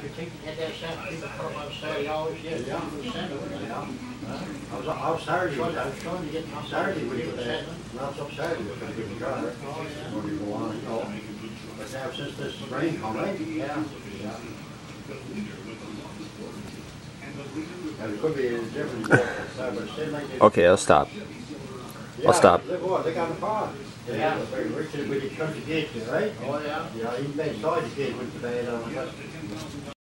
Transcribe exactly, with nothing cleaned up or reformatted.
you think you had that sent, people put them on Saturday always, yeah, Yeah. people send them. Yeah. I was, I was Saturday, I was trying to get my Saturday we people put send that, them. not some Saturday, we could get the car. Oh, yeah. When you go on and go. But now since this rain coming, Yeah. yeah. And it could be a different, but it seemed like it. Okay, I'll stop. Yeah, I'll stop. Look what, they got the car. Yeah. Richard, we did cut the gate there, right? Oh, yeah. Yeah, even they saw the gate went to bed on it.